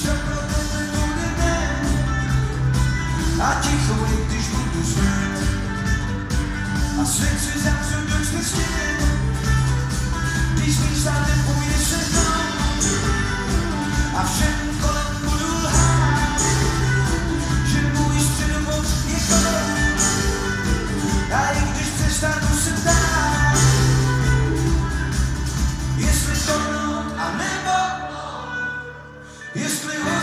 pro tebe bude den a ticho je, když budu znát a svět si zavřu do čtvrtin, když mi stále půjde se mnou a všem kolem budu lhát, že můj středobod je kolem a i když přestanu se ptát, jestli to nout a nebo jestli